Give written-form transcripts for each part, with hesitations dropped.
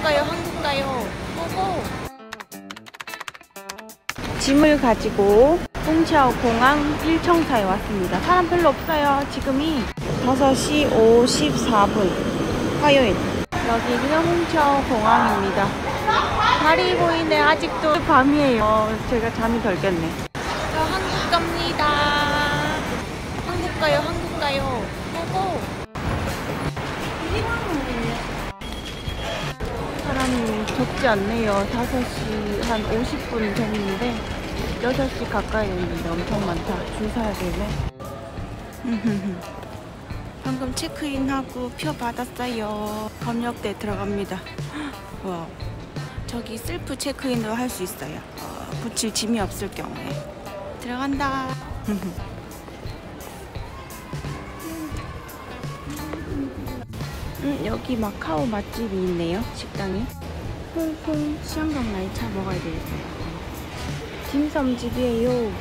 한국 가요. 고고. 짐을 가지고 홍차오 공항 1청사에 왔습니다. 사람 별로 없어요. 지금이 5시 54분 화요일. 여기는 홍차오 공항입니다. 달이 보이네. 아직도 밤이에요. 제가 잠이 덜 깼네. 저 한국 갑니다. 한국 가요. 고고. 사람이 적지 않네요. 5시 한 50분 됐는데 6시 가까이 됐는데 엄청 많다. 줄 서야 되네. 방금 체크인하고 표 받았어요. 검역대 들어갑니다. 와, 저기 셀프 체크인도 할 수 있어요. 붙일 짐이 없을 경우에. 들어간다. 여기 마카오 맛집이 있네요. 식당에. 홍콩 시안강 날차 먹어야 되겠어요. 딤섬집이에요.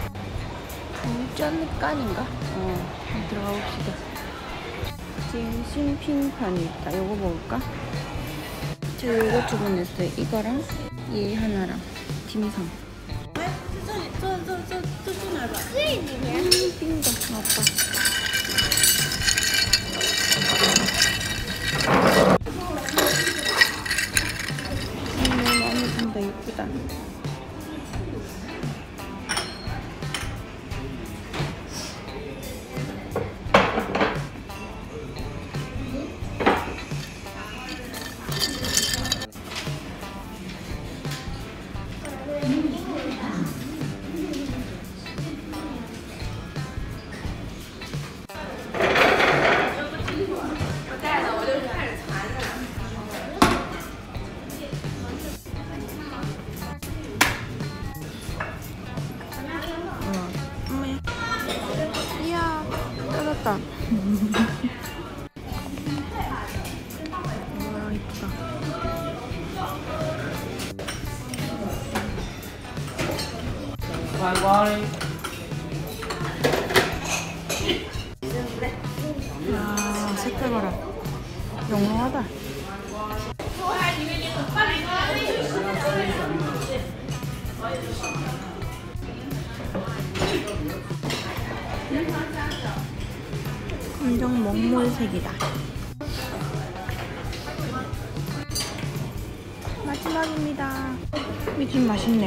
짠깐인가? 한번 들어가 봅시다. 지금 신핑판이 있다. 요거 먹을까? 제가 요거 주문했어요. 이거랑 얘 하나랑 딤섬. 빙거 아빠. 마음에 든다. 예쁘다. 이야, 뜯었다. 와, 이쁘다. 야, 색깔 봐라. 영롱하다. 검정 먹물색이다. 마지막입니다. 이 집 맛있네.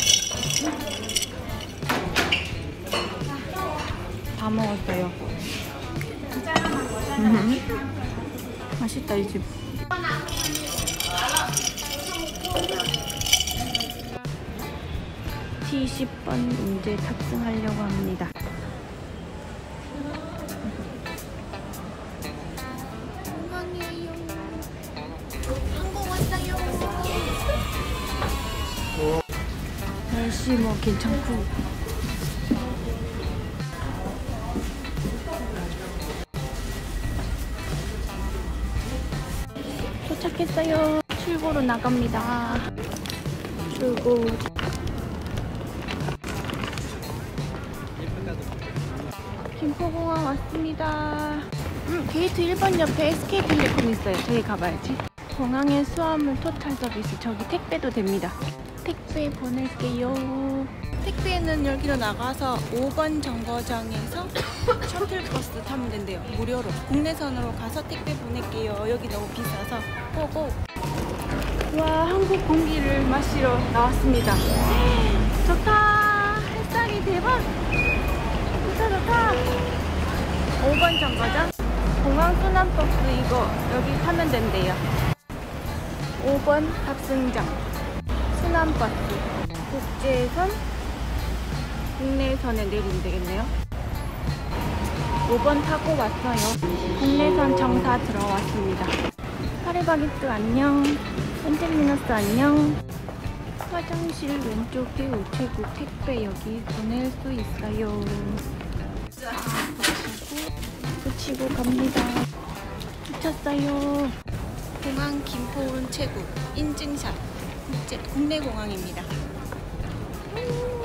다 먹었어요. 맛있다 이 집. T10번 이제 탑승하려고 합니다. 공항이에요. 한국 왔어요. 날씨 뭐 괜찮고. 도착했어요. 출구로 나갑니다. 출구. 김포공항 왔습니다. 게이트 1번 옆에 SK텔레콤 있어요. 저기 가봐야지. 공항에 수화물 토탈 서비스. 저기 택배도 됩니다. 택배 보낼게요. 택배는 여기로 나가서 5번 정거장에서 셔틀버스 타면 된대요. 무료로. 국내선으로 가서 택배 보낼게요. 여기 너무 비싸서. 고고. 와, 한국 공기를 마시러 나왔습니다. 좋다. 햇살이 대박. 진짜 좋다. 5번 정거장. 공항 순환버스 이거 여기 타면 된대요. 5번 탑승장. 순환버스. 국제선, 국내선에 내리면 되겠네요. 5번 타고 왔어요. 국내선 정사 들어왔습니다. 파리바게뜨 안녕. 엔젤리너스 안녕. 화장실 왼쪽에 우체국 택배 여기 보낼 수 있어요. 붙이고 갑니다. 붙였어요. 공항 김포 우체국 인증샷. 국내 공항입니다.